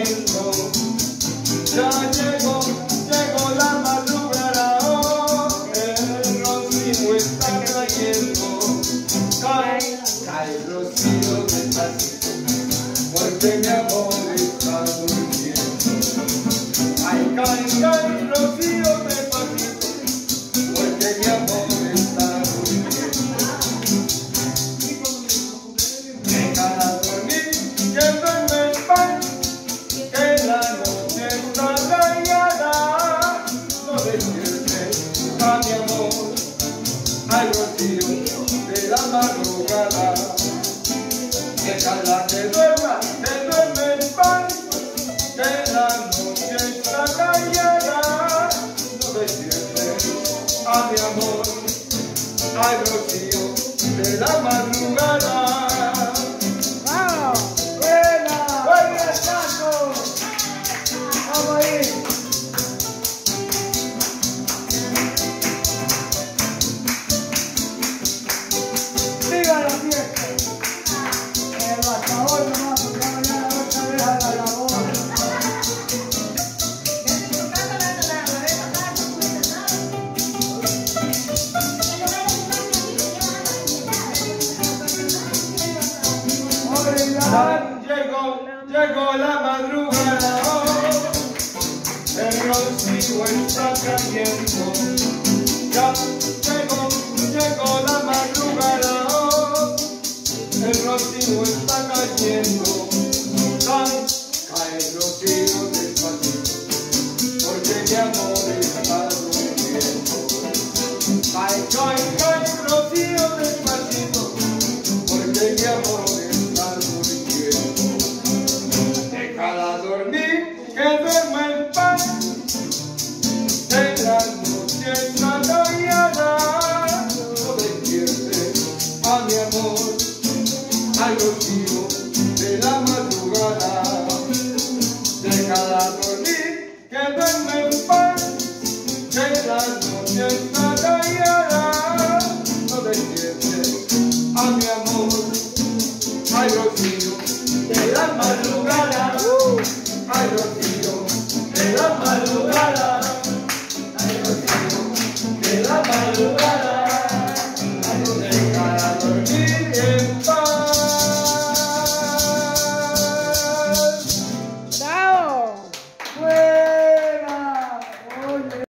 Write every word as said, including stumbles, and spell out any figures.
cayendo, ya llegó, llegó la madrugada, oh, el rocío está cayendo, cae, cae el rocío despacito, porque mi amor está durmiendo. Ay, cae, cae el rocío despacito, porque mi amor está durmiendo. Déjala dormir, que duerme en paz, que la noche está callada. No despiertes a mi amor, al rocío de la madrugada. Déjala que duerma, que duerme en paz, que la noche está callada. No despiertes a mi amor, al rocío de la madrugada. ¡Vamos! ¡Buena! ¡Buena, Chaco! ¡Vamos ahí! ¡Viva la fiesta! El bastador nomás, porque mañana otra vez a la labor. Llegó, llegó la madrugada, oh, el rocío está cayendo. Ya llegó, llegó la madrugada, oh, el rocío está cayendo. Cae, cae el rocío despacito, porque mi amor está durmiendo. Cae, cae, cae el rocío despacito, porque mi amor está durmiendo. Déjala dormir, que duerma en paz, que la noche está callada. No despiertes a mi amor, al rocío